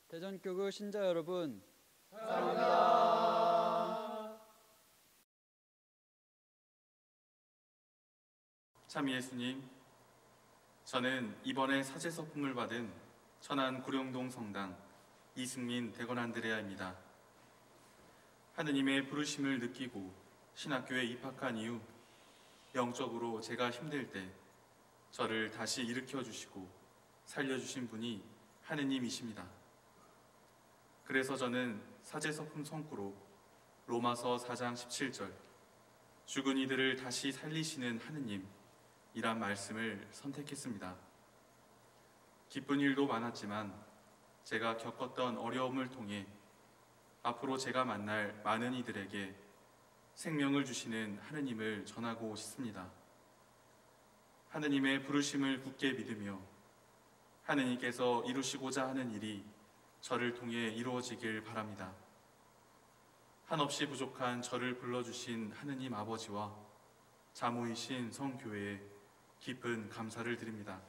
대전교구 신자 여러분, 사랑합니다. 참 예수님, 저는 이번에 사제서품을 받은 천안 구룡동 성당 이승민 대건 안드레아입니다. 하느님의 부르심을 느끼고 신학교에 입학한 이후 영적으로 제가 힘들 때 저를 다시 일으켜 주시고 살려주신 분이 하느님이십니다. 그래서 저는 사제서품 성구로 로마서 4장 17절 죽은 이들을 다시 살리시는 하느님이란 말씀을 선택했습니다. 기쁜 일도 많았지만 제가 겪었던 어려움을 통해 앞으로 제가 만날 많은 이들에게 생명을 주시는 하느님을 전하고 싶습니다. 하느님의 부르심을 굳게 믿으며 하느님께서 이루시고자 하는 일이 저를 통해 이루어지길 바랍니다. 한없이 부족한 저를 불러주신 하느님 아버지와 자모이신 성교회에 깊은 감사를 드립니다.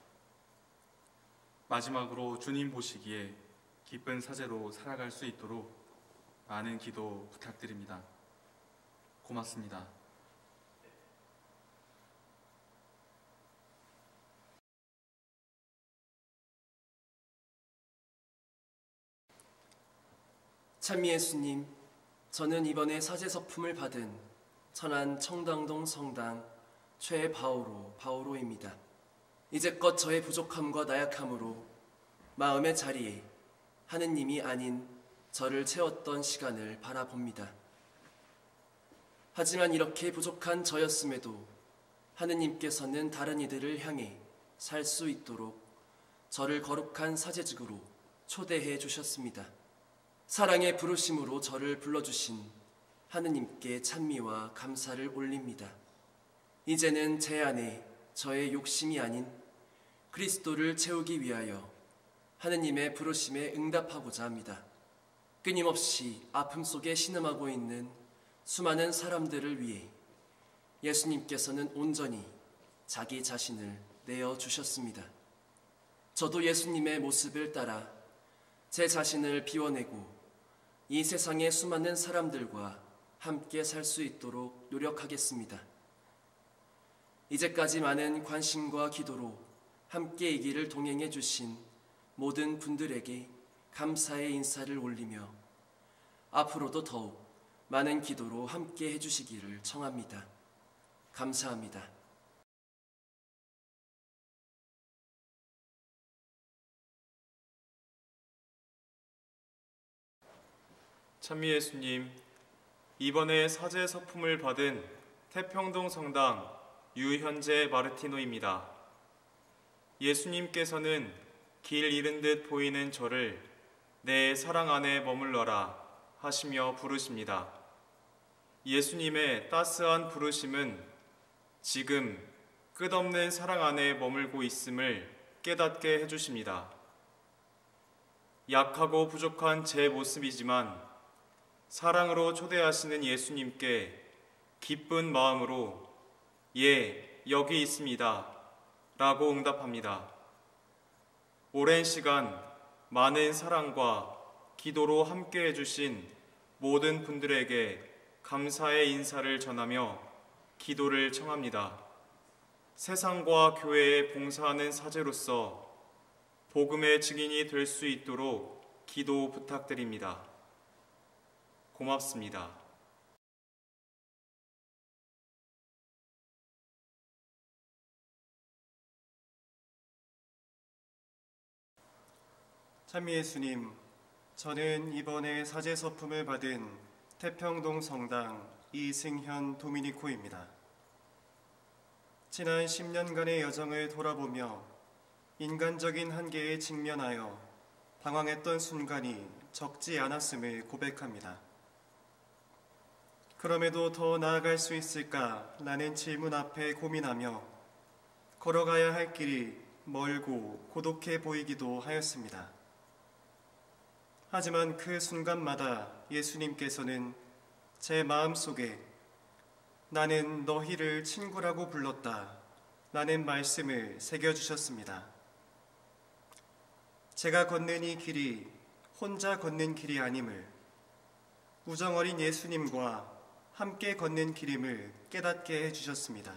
마지막으로 주님 보시기에 기쁜 사제로 살아갈 수 있도록 많은 기도 부탁드립니다. 고맙습니다. 참 예수님, 저는 이번에 사제서품을 받은 천안 청당동 성당 최바오로입니다. 이제껏 저의 부족함과 나약함으로 마음의 자리에 하느님이 아닌 저를 채웠던 시간을 바라봅니다. 하지만 이렇게 부족한 저였음에도 하느님께서는 다른 이들을 향해 살 수 있도록 저를 거룩한 사제직으로 초대해 주셨습니다. 사랑의 부르심으로 저를 불러주신 하느님께 찬미와 감사를 올립니다. 이제는 제 안에 저의 욕심이 아닌 그리스도를 채우기 위하여 하느님의 부르심에 응답하고자 합니다. 끊임없이 아픔 속에 신음하고 있는 수많은 사람들을 위해 예수님께서는 온전히 자기 자신을 내어주셨습니다. 저도 예수님의 모습을 따라 제 자신을 비워내고 이 세상의 수많은 사람들과 함께 살 수 있도록 노력하겠습니다. 이제까지 많은 관심과 기도로 함께 이 길을 동행해 주신 모든 분들에게 감사의 인사를 올리며 앞으로도 더욱 많은 기도로 함께 해주시기를 청합니다. 감사합니다. 찬미 예수님, 이번에 사제 서품을 받은 태평동 성당 유현재 마르티노입니다. 예수님께서는 길 잃은 듯 보이는 저를 내 사랑 안에 머물러라 하시며 부르십니다. 예수님의 따스한 부르심은 지금 끝없는 사랑 안에 머물고 있음을 깨닫게 해주십니다. 약하고 부족한 제 모습이지만 사랑으로 초대하시는 예수님께 기쁜 마음으로 예, 여기 있습니다 라고 응답합니다. 오랜 시간 많은 사랑과 기도로 함께 해주신 모든 분들에게 감사의 인사를 전하며 기도를 청합니다. 세상과 교회에 봉사하는 사제로서 복음의 증인이 될 수 있도록 기도 부탁드립니다. 고맙습니다. 찬미 예수님, 저는 이번에 사제서품을 받은 태평동 성당 이승현 도미니코입니다. 지난 10년간의 여정을 돌아보며 인간적인 한계에 직면하여 방황했던 순간이 적지 않았음을 고백합니다. 그럼에도 더 나아갈 수 있을까라는 질문 앞에 고민하며 걸어가야 할 길이 멀고 고독해 보이기도 하였습니다. 하지만 그 순간마다 예수님께서는 제 마음속에 나는 너희를 친구라고 불렀다 라는 말씀을 새겨주셨습니다. 제가 걷는 이 길이 혼자 걷는 길이 아님을, 우정어린 예수님과 함께 걷는 길임을 깨닫게 해주셨습니다.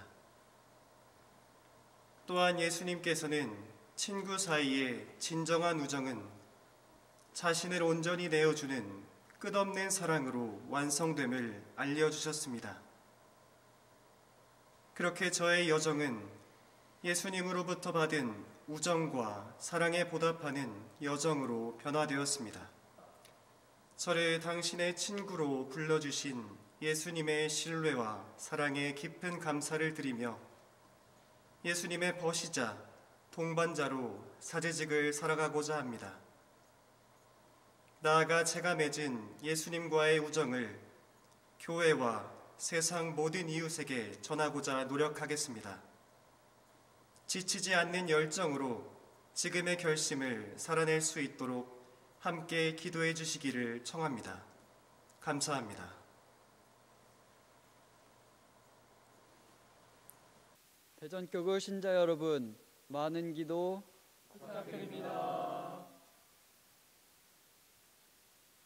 또한 예수님께서는 친구 사이의 진정한 우정은 자신을 온전히 내어주는 끝없는 사랑으로 완성됨을 알려주셨습니다. 그렇게 저의 여정은 예수님으로부터 받은 우정과 사랑에 보답하는 여정으로 변화되었습니다. 저를 당신의 친구로 불러주신 예수님의 신뢰와 사랑에 깊은 감사를 드리며 예수님의 버시자, 동반자로 사제직을 살아가고자 합니다. 나아가 제가 맺은 예수님과의 우정을 교회와 세상 모든 이웃에게 전하고자 노력하겠습니다. 지치지 않는 열정으로 지금의 결심을 살아낼 수 있도록 함께 기도해 주시기를 청합니다. 감사합니다. 대전교구 신자 여러분, 많은 기도 부탁드립니다.